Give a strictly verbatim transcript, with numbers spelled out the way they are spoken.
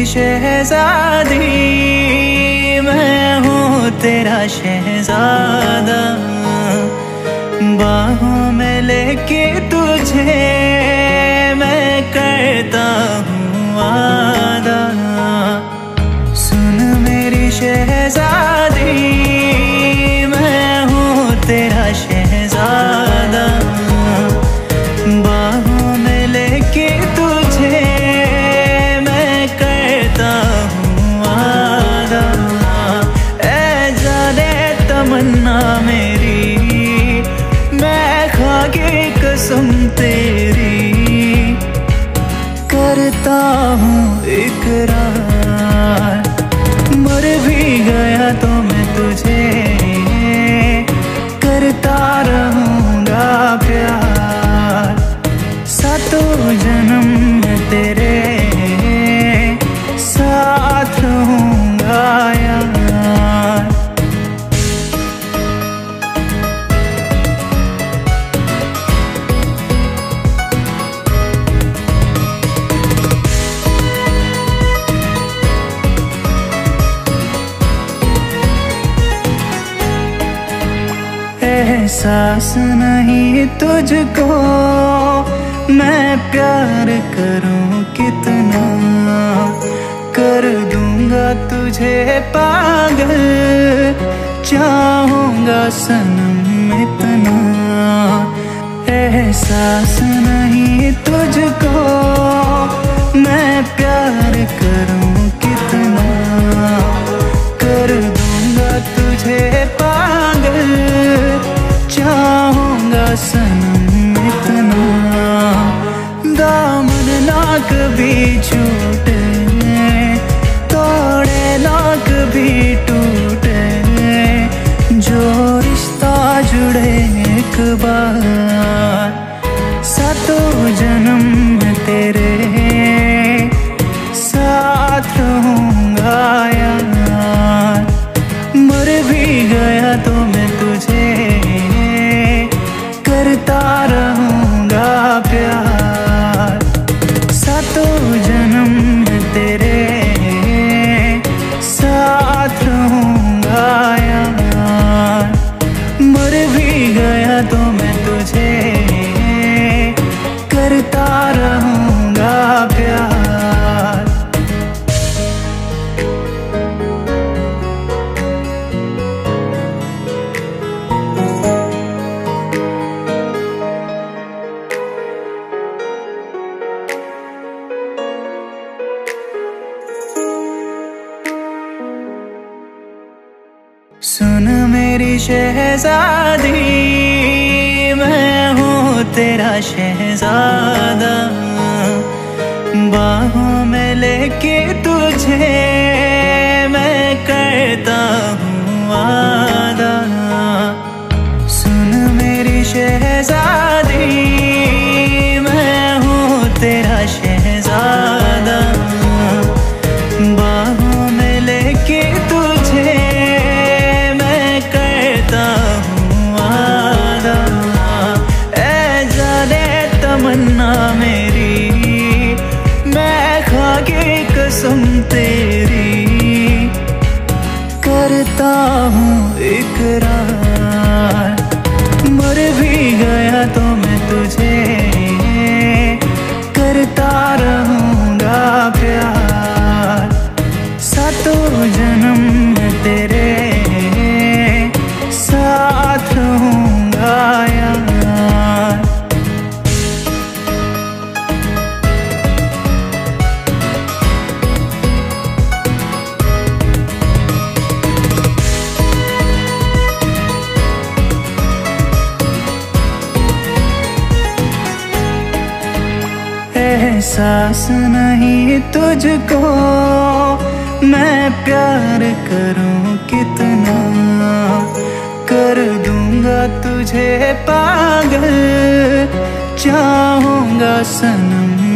शहजादी, मैं हूँ तेरा शहजादा। बाहों में लेके तुझे मैं करता हूँ वादा। सुन मेरी शहजादी, मैं हूँ तेरा शहजादा। बाहों में लेके तुझे मैं करता हूँ वादा। ऐ जाने तमन्ना मेरी, मैं खा के कसम तेरी करता हूँ इकरार। मर भी गया तो मैं तुझे करता रहूँगा प्यार। सातों जन्म में तेरे साथ रहूँगा यार। एहसास नहीं तुझको मैं प्यार करूं कितना, कर दूंगा तुझे पागल, चाहूंगा सनम इतना। एहसास नहीं तुझको मैं प्यार करूं कितना, कर दूंगा तुझे पागल, चाहूंगा सनम इतना। दामन ना कभी छूटे, तोड़े ना कभी टूटे, जो रिश्ता जुड़े एक बार। सातों जन्म में तेरे साथ रहूंगा यार। मर भी गया तो मैं तुझे करता रहूँगा प्यार। सातों जन्म में तेरे साथ रहूँगा यार। मर भी गया तो मैं तुझे करता रहूँगा प्यार। सुन मेरी शहजादी, मैं हूँ तेरा शहजादा। बाहों में लेके तुझे मैं करता हूँ वादा। सुन मेरी शहजादी, मैं हूँ तेरा शहजादा। बाहों में लेके तुझे तमन्ना मेरी, मैं खा के कसम तेरी करता हूँ इकरार। मर भी गया तो मैं तुझे करता रहूँगा प्यार। सातों जन्म में तेरे साथ रहूँगा यार। एहसास नहीं तुझको मैं प्यार करूं कितना, कर दूंगा तुझे पागल, चाहूंगा सनम